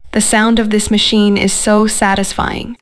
The sound of this machine is so satisfying.